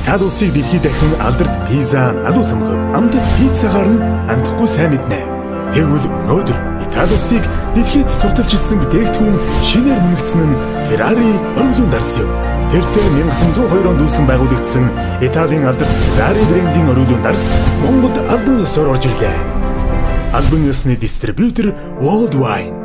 Итали улсыг дэлхийд дахин алдарт пизза налуу цамхаг амтд пиццагаар нь амтхгүй сайн мэднэ. Тэгвэл өнөөдөр Итали улсыг дэлхийд сурталчилсан бүтээгдэхүүн шинээр нэмэгдсэн нь Ferrari оргилуун дарсан юм. Тэртээ 1902 онд үүсгэн байгуулагдсан Италийн алдарт Ferrari брендийн оргилуун дарс Монголд албан ёсоор орж ирлээ. Албан ёсны дистрибьютор World Wine.